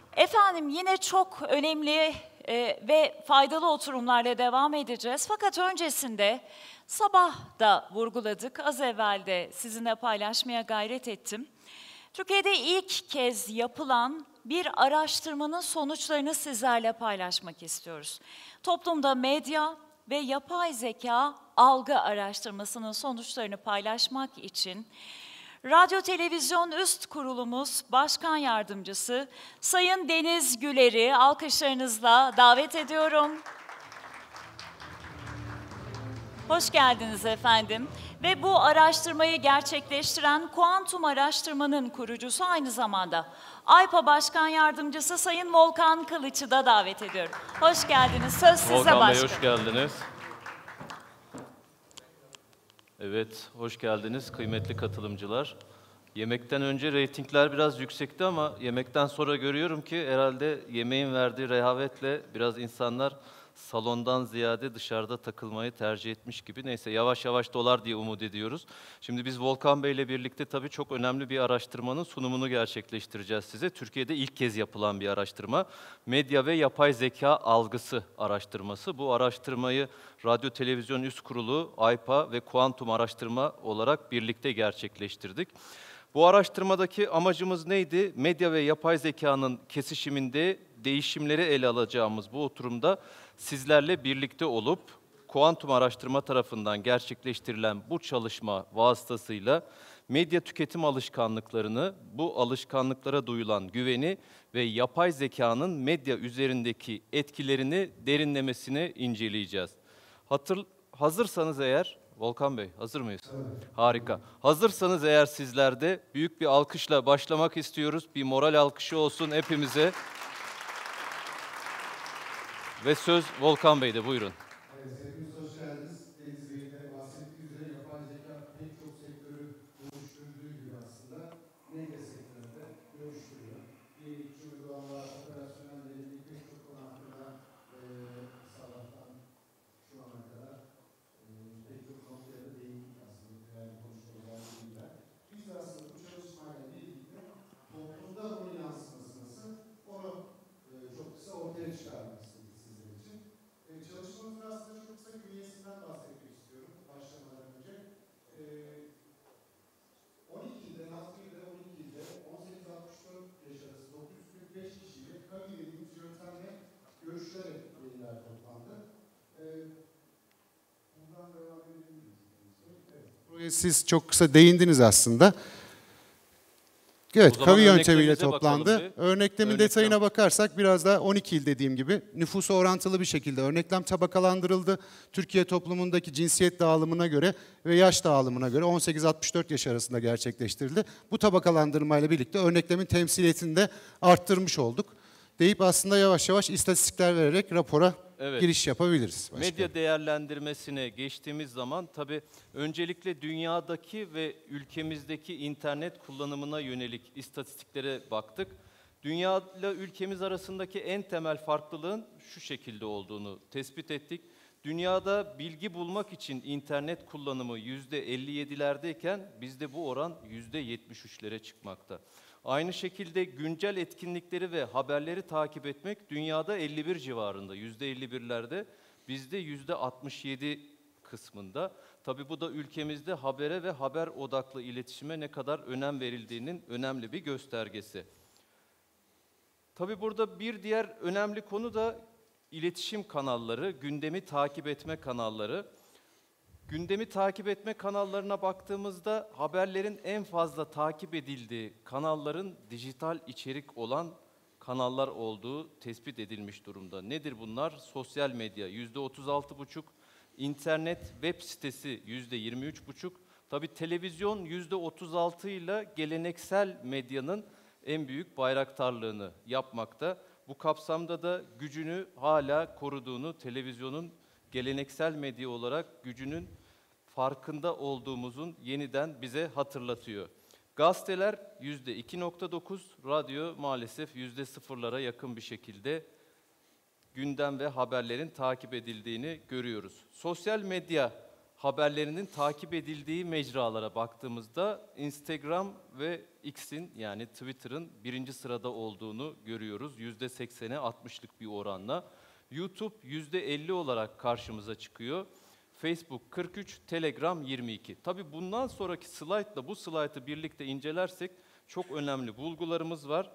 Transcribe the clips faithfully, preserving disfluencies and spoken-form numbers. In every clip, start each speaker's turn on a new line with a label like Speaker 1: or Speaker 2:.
Speaker 1: Efendim yine çok önemli e, ve faydalı oturumlarla devam edeceğiz. Fakat öncesinde sabah da vurguladık, az evvel de sizinle paylaşmaya gayret ettim. Türkiye'de ilk kez yapılan bir araştırmanın sonuçlarını sizlerle paylaşmak istiyoruz. Toplumda medya ve yapay zeka algı araştırmasının sonuçlarını paylaşmak için Radyo Televizyon Üst Kurulumuz Başkan Yardımcısı Sayın Deniz Güler'i alkışlarınızla davet ediyorum. Hoş geldiniz efendim. Ve bu araştırmayı gerçekleştiren Kuantum Araştırma'nın kurucusu aynı zamanda AYPA Başkan Yardımcısı Sayın Volkan Kılıç'ı da davet ediyorum. Hoş geldiniz. Söz size
Speaker 2: Volkan
Speaker 1: başkanım.
Speaker 2: Bey hoş geldiniz. Evet, hoş geldiniz kıymetli katılımcılar. Yemekten önce reytingler biraz yüksekti ama yemekten sonra görüyorum ki herhalde yemeğin verdiği rehavetle biraz insanlar salondan ziyade dışarıda takılmayı tercih etmiş gibi. Neyse yavaş yavaş dolar diye umut ediyoruz. Şimdi biz Volkan Bey ile birlikte tabii çok önemli bir araştırmanın sunumunu gerçekleştireceğiz size. Türkiye'de ilk kez yapılan bir araştırma. Medya ve yapay zeka algısı araştırması. Bu araştırmayı Radyo Televizyon Üst Kurulu, AYPA ve Kuantum Araştırma olarak birlikte gerçekleştirdik. Bu araştırmadaki amacımız neydi? Medya ve yapay zekanın kesişiminde değişimleri ele alacağımız bu oturumda sizlerle birlikte olup Kuantum Araştırma tarafından gerçekleştirilen bu çalışma vasıtasıyla medya tüketim alışkanlıklarını, bu alışkanlıklara duyulan güveni ve yapay zekanın medya üzerindeki etkilerini derinlemesine inceleyeceğiz. Hatır, hazırsanız eğer, Volkan Bey hazır mıyız? Evet. Harika. Hazırsanız eğer sizler de büyük bir alkışla başlamak istiyoruz. Bir moral alkışı olsun hepimize. Ve söz Volkan Bey'de, buyurun.
Speaker 3: Evet, hepiniz hoş geldiniz. Deniz Bey'in de bahsettiği üzere yapay zeka pek çok sektörü dönüştürdüğü gibi aslında medya sektöründe dönüştürüyor. Yenilikçi uygulamalar, operasyonel verimlilik pek çok konu hakkında e, sabahtan şu ana kadar e, pek çok noktaya da değindik aslında. Yani konuşmalar değiller. Biz de aslında bu çalışmayla birlikte toplumda bunun yansıması nasıl, onu e, çok kısa ortaya çıkarmak istedik. Çalışmamızın aslında çok kısa bünyesinden bahsetmek istiyorum başlamadan önce. Ee, on iki ilde, Nazlı ilde, on iki ilde, on sekiz altmış dört yaş arası dokuz yüz kırk beş kişiyle kavi dediğimiz yöntemle görüşülerek veriler toplandı. Ee, buradan devam edebilir miyiz? Evet. Buraya siz çok kısa değindiniz aslında. Evet, kavi yöntemiyle toplandı. Örneklemin Örneklem. detayına bakarsak biraz da on iki il dediğim gibi nüfusa orantılı bir şekilde örneklem tabakalandırıldı. Türkiye toplumundaki cinsiyet dağılımına göre ve yaş dağılımına göre on sekiz altmış dört yaş arasında gerçekleştirildi. Bu tabakalandırmayla birlikte örneklemin temsiliyetini de arttırmış olduk. Deyip aslında yavaş yavaş istatistikler vererek rapora evet. giriş yapabiliriz. Başka.
Speaker 2: Medya değerlendirmesine geçtiğimiz zaman tabii öncelikle dünyadaki ve ülkemizdeki internet kullanımına yönelik istatistiklere baktık. Dünya ile ülkemiz arasındaki en temel farklılığın şu şekilde olduğunu tespit ettik. Dünyada bilgi bulmak için internet kullanımı yüzde elli yedilerdeyken bizde bu oran yüzde yetmiş üçlere çıkmakta. Aynı şekilde güncel etkinlikleri ve haberleri takip etmek dünyada elli bir civarında, yüzde elli birlerde, bizde yüzde altmış yedi kısmında. Tabii bu da ülkemizde habere ve haber odaklı iletişime ne kadar önem verildiğinin önemli bir göstergesi. Tabii burada bir diğer önemli konu da iletişim kanalları, gündemi takip etme kanalları. Gündemi takip etme kanallarına baktığımızda haberlerin en fazla takip edildiği kanalların dijital içerik olan kanallar olduğu tespit edilmiş durumda. Nedir bunlar? Sosyal medya yüzde otuz altı buçuk, internet web sitesi yüzde yirmi üç buçuk, tabii televizyon yüzde otuz altı ile geleneksel medyanın en büyük bayraktarlığını yapmakta. Bu kapsamda da gücünü hala koruduğunu, televizyonun geleneksel medya olarak gücünün farkında olduğumuzun yeniden bize hatırlatıyor. Gazeteler yüzde iki nokta dokuz, radyo maalesef yüzde sıfırlara yakın bir şekilde gündem ve haberlerin takip edildiğini görüyoruz. Sosyal medya haberlerinin takip edildiği mecralara baktığımızda Instagram ve X'in yani Twitter'ın birinci sırada olduğunu görüyoruz. yüzde seksene altmışlık bir oranla. YouTube yüzde elli olarak karşımıza çıkıyor. Facebook kırk üç, Telegram yirmi iki. Tabii bundan sonraki slaytla bu slaytı birlikte incelersek çok önemli bulgularımız var.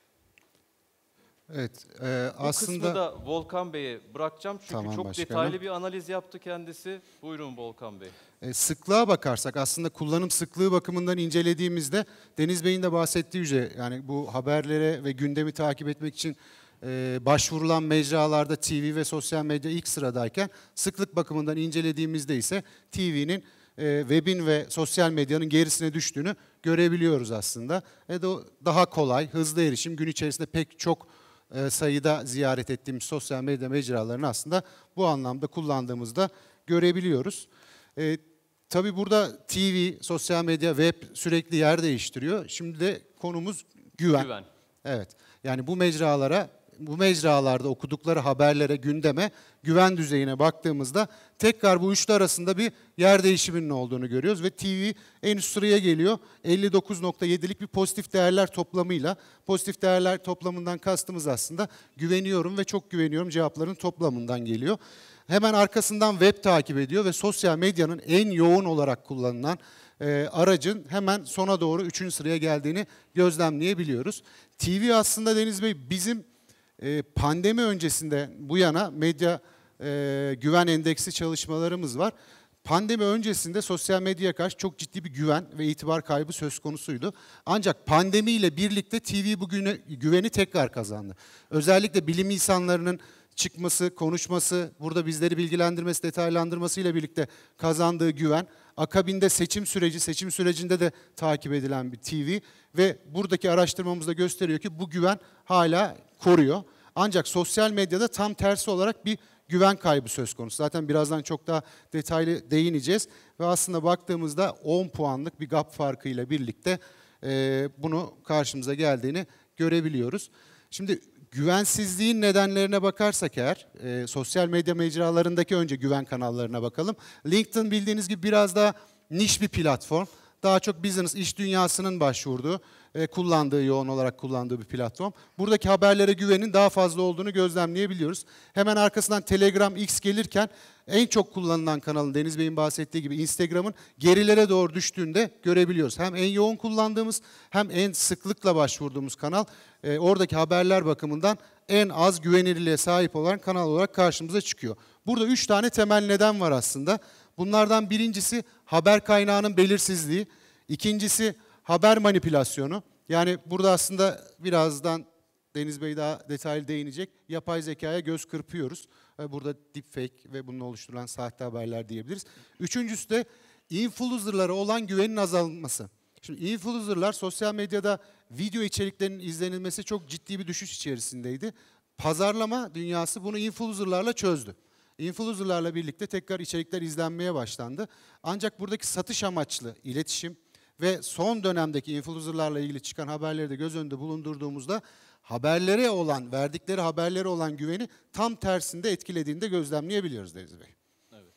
Speaker 4: Evet, e,
Speaker 2: Bu
Speaker 4: aslında...
Speaker 2: kısmı da Volkan Bey'e bırakacağım çünkü
Speaker 4: Tamam
Speaker 2: çok
Speaker 4: başkanım.
Speaker 2: detaylı bir analiz yaptı kendisi. Buyurun Volkan Bey.
Speaker 4: E, sıklığa bakarsak aslında kullanım sıklığı bakımından incelediğimizde Deniz Bey'in de bahsettiği üzere yani bu haberlere ve gündemi takip etmek için e, başvurulan mecralarda T V ve sosyal medya ilk sıradayken sıklık bakımından incelediğimizde ise T V'nin e, webin ve sosyal medyanın gerisine düştüğünü görebiliyoruz aslında. E, de, daha kolay, hızlı erişim gün içerisinde pek çok e, sayıda ziyaret ettiğimiz sosyal medya mecralarını aslında bu anlamda kullandığımızda görebiliyoruz. E, tabii burada T V, sosyal medya, web sürekli yer değiştiriyor. Şimdi de konumuz güven.
Speaker 2: Güven.
Speaker 4: Evet. Yani bu mecralara, bu mecralarda okudukları haberlere, gündeme, güven düzeyine baktığımızda tekrar bu üçlü arasında bir yer değişiminin olduğunu görüyoruz ve T V en üst sıraya geliyor. elli dokuz nokta yedilik bir pozitif değerler toplamıyla. Pozitif değerler toplamından kastımız aslında güveniyorum ve çok güveniyorum cevapların toplamından geliyor. Hemen arkasından web takip ediyor ve sosyal medyanın en yoğun olarak kullanılan e, aracın hemen sona doğru üçüncü sıraya geldiğini gözlemleyebiliyoruz. T V aslında Deniz Bey bizim e, pandemi öncesinde bu yana medya e, güven endeksi çalışmalarımız var. Pandemi öncesinde sosyal medyaya karşı çok ciddi bir güven ve itibar kaybı söz konusuydu. Ancak pandemiyle birlikte T V bugüne güveni tekrar kazandı. Özellikle bilim insanlarının çıkması, konuşması, burada bizleri bilgilendirmesi, detaylandırmasıyla birlikte kazandığı güven, akabinde seçim süreci, seçim sürecinde de takip edilen bir T V ve buradaki araştırmamız da gösteriyor ki bu güven hala koruyor. Ancak sosyal medyada tam tersi olarak bir güven kaybı söz konusu. Zaten birazdan çok daha detaylı değineceğiz ve aslında baktığımızda on puanlık bir gap farkıyla birlikte e, bunu karşımıza geldiğini görebiliyoruz. Şimdi güvensizliğin nedenlerine bakarsak eğer, e, sosyal medya mecralarındaki önce güven kanallarına bakalım. LinkedIn bildiğiniz gibi biraz daha niş bir platform. Daha çok business, iş dünyasının başvurduğu, e, kullandığı, yoğun olarak kullandığı bir platform. Buradaki haberlere güvenin daha fazla olduğunu gözlemleyebiliyoruz. Hemen arkasından Telegram, X gelirken en çok kullanılan kanalın Deniz Bey'in bahsettiği gibi Instagram'ın gerilere doğru düştüğünde görebiliyoruz. Hem en yoğun kullandığımız hem en sıklıkla başvurduğumuz kanal e, oradaki haberler bakımından en az güvenilirliğe sahip olan kanal olarak karşımıza çıkıyor. Burada üç tane temel neden var aslında. Bunlardan birincisi haber kaynağının belirsizliği, ikincisi haber manipülasyonu. Yani burada aslında birazdan Deniz Bey daha detaylı değinecek. Yapay zekaya göz kırpıyoruz. Burada deepfake ve bununla oluşturulan sahte haberler diyebiliriz. Üçüncüsü de influencer'lara olan güvenin azalması. Şimdi influencer'lar sosyal medyada video içeriklerinin izlenilmesi çok ciddi bir düşüş içerisindeydi. Pazarlama dünyası bunu influencer'larla çözdü. Influencer'larla birlikte tekrar içerikler izlenmeye başlandı. Ancak buradaki satış amaçlı iletişim ve son dönemdeki influencer'larla ilgili çıkan haberleri de göz önünde bulundurduğumuzda haberlere olan, verdikleri haberlere olan güveni tam tersinde etkilediğini de gözlemleyebiliyoruz Deniz Bey.
Speaker 2: Evet.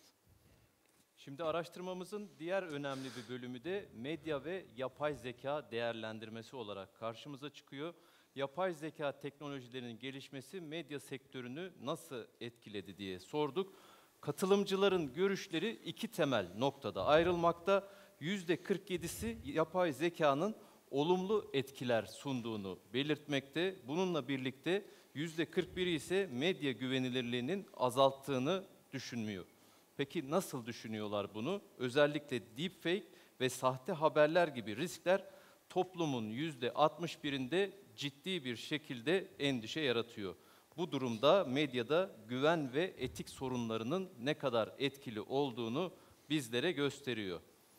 Speaker 2: Şimdi araştırmamızın diğer önemli bir bölümü de medya ve yapay zeka değerlendirmesi olarak karşımıza çıkıyor. Yapay zeka teknolojilerinin gelişmesi medya sektörünü nasıl etkiledi diye sorduk. Katılımcıların görüşleri iki temel noktada ayrılmakta. yüzde kırk yedisi yapay zekanın olumlu etkiler sunduğunu belirtmekte. Bununla birlikte yüzde kırk biri ise medya güvenilirliğinin azalttığını düşünmüyor. Peki nasıl düşünüyorlar bunu? Özellikle deepfake ve sahte haberler gibi riskler toplumun yüzde altmış birinde ciddi bir şekilde endişe yaratıyor. Bu durumda medyada güven ve etik sorunlarının ne kadar etkili olduğunu bizlere gösteriyor.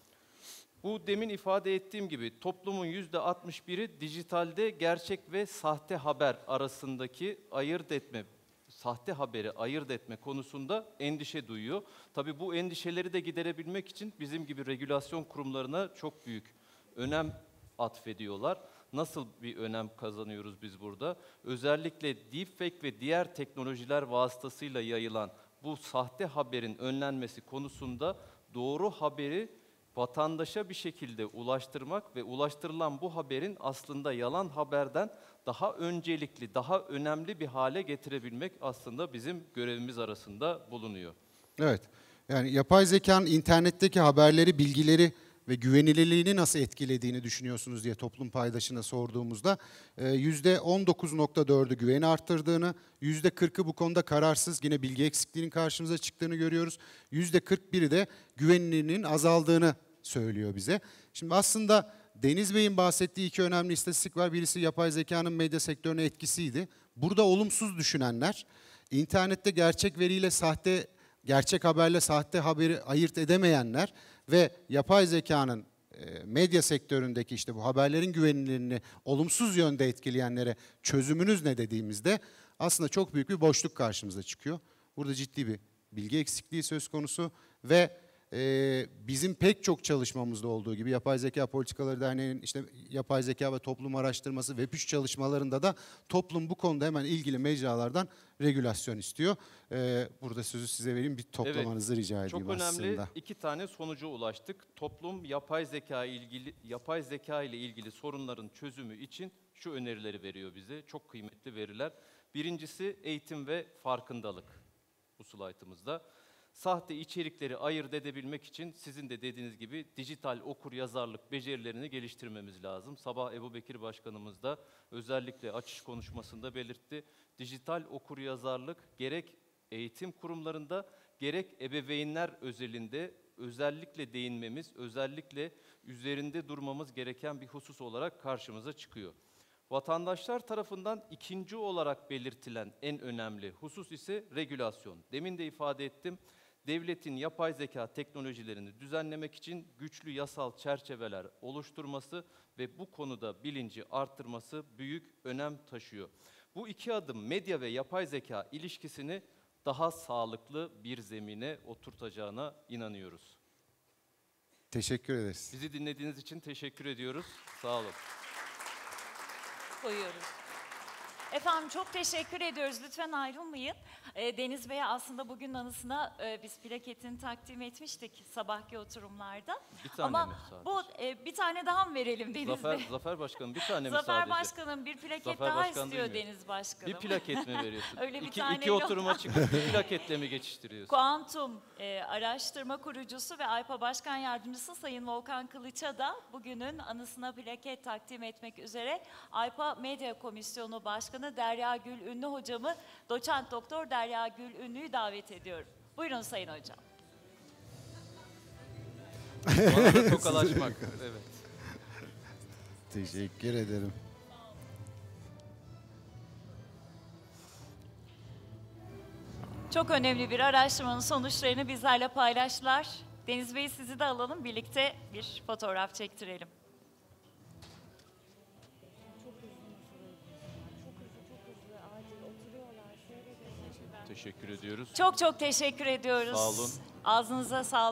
Speaker 2: Bu demin ifade ettiğim gibi toplumun yüzde altmış biri dijitalde gerçek ve sahte haber arasındaki ayırt etme, sahte haberi ayırt etme konusunda endişe duyuyor. Tabii bu endişeleri de giderebilmek için bizim gibi regülasyon kurumlarına çok büyük önem atfediyorlar. Nasıl bir önem kazanıyoruz biz burada? Özellikle deepfake ve diğer teknolojiler vasıtasıyla yayılan bu sahte haberin önlenmesi konusunda doğru haberi vatandaşa bir şekilde ulaştırmak ve ulaştırılan bu haberin aslında yalan haberden daha öncelikli, daha önemli bir hale getirebilmek aslında bizim görevimiz arasında bulunuyor. Evet.
Speaker 4: Yani yapay zekanın internetteki haberleri, bilgileri ve güvenilirliğini nasıl etkilediğini düşünüyorsunuz diye toplum paydaşına sorduğumuzda yüzde on dokuz nokta dördü güveni arttırdığını, yüzde kırkı bu konuda kararsız, yine bilgi eksikliğinin karşımıza çıktığını görüyoruz. yüzde kırk biri de güvenilirliğinin azaldığını söylüyor bize. Şimdi aslında Deniz Bey'in bahsettiği iki önemli istatistik var. Birisi yapay zekanın medya sektörüne etkisiydi. Burada olumsuz düşünenler, internette gerçek veriyle sahte, gerçek haberle sahte haberi ayırt edemeyenler ve yapay zekanın medya sektöründeki işte bu haberlerin güvenilirliğini olumsuz yönde etkileyenlere çözümünüz ne dediğimizde aslında çok büyük bir boşluk karşımıza çıkıyor. Burada ciddi bir bilgi eksikliği söz konusu ve Ee, bizim pek çok çalışmamızda olduğu gibi Yapay Zeka Politikaları Derneği'nin işte yapay zeka ve toplum araştırması web üç çalışmalarında da toplum bu konuda hemen ilgili mecralardan regülasyon istiyor. Ee, burada sözü size vereyim, bir toplamanızı evet, rica edeyim
Speaker 2: çok
Speaker 4: aslında.
Speaker 2: Çok önemli iki tane sonuca ulaştık. Toplum yapay zeka ilgili yapay zeka ile ilgili sorunların çözümü için şu önerileri veriyor bize. Çok kıymetli veriler. Birincisi eğitim ve farkındalık bu slaytımızda. Sahte içerikleri ayırt edebilmek için sizin de dediğiniz gibi dijital okuryazarlık becerilerini geliştirmemiz lazım. Sabah Ebubekir Başkanımız da özellikle açış konuşmasında belirtti. Dijital okuryazarlık gerek eğitim kurumlarında gerek ebeveynler özelinde özellikle değinmemiz, özellikle üzerinde durmamız gereken bir husus olarak karşımıza çıkıyor. Vatandaşlar tarafından ikinci olarak belirtilen en önemli husus ise regülasyon. Demin de ifade ettim. Devletin yapay zeka teknolojilerini düzenlemek için güçlü yasal çerçeveler oluşturması ve bu konuda bilinci arttırması büyük önem taşıyor. Bu iki adım medya ve yapay zeka ilişkisini daha sağlıklı bir zemine oturtacağına inanıyoruz.
Speaker 4: Teşekkür ederiz.
Speaker 2: Bizi dinlediğiniz için teşekkür ediyoruz. Sağ olun.
Speaker 1: Koyuyoruz. Efendim çok teşekkür ediyoruz. Lütfen ayrılmayın. E, Deniz Bey'e aslında bugün anısına e, biz plaketini takdim etmiştik sabahki oturumlarda.
Speaker 2: Bir tane
Speaker 1: Ama
Speaker 2: mi sadece?
Speaker 1: bu e, bir tane daha mı verelim Deniz
Speaker 2: Zafer,
Speaker 1: Bey?
Speaker 2: Zafer Başkanım bir tane mi
Speaker 1: Zafer
Speaker 2: sadece?
Speaker 1: Başkanım bir plaket
Speaker 2: Zafer
Speaker 1: daha
Speaker 2: Başkan
Speaker 1: istiyor
Speaker 2: duymuyor.
Speaker 1: Deniz Başkanım.
Speaker 2: Bir plaket mi veriyorsun?
Speaker 1: Öyle bir
Speaker 2: iki,
Speaker 1: tane
Speaker 2: iki
Speaker 1: yok.
Speaker 2: oturuma çıkıp bir plaketle mi geçiştiriyorsun?
Speaker 1: Kuantum e, Araştırma Kurucusu ve AYPA Başkan Yardımcısı Sayın Volkan Kılıç'a da bugünün anısına plaket takdim etmek üzere AYPA Medya Komisyonu Başkanı Derya Gül Ünlü hocamı, doçent doktor Derya Gül Ünlü'yü davet ediyorum. Buyurun Sayın Hocam.
Speaker 2: Bana da tokalaşmak. Evet.
Speaker 4: Teşekkür ederim.
Speaker 1: Çok önemli bir araştırmanın sonuçlarını bizlerle paylaştılar. Deniz Bey sizi de alalım, birlikte bir fotoğraf çektirelim.
Speaker 2: Teşekkür ediyoruz.
Speaker 1: Çok çok teşekkür ediyoruz.
Speaker 2: Sağ olun.
Speaker 1: Ağzınıza sağlık.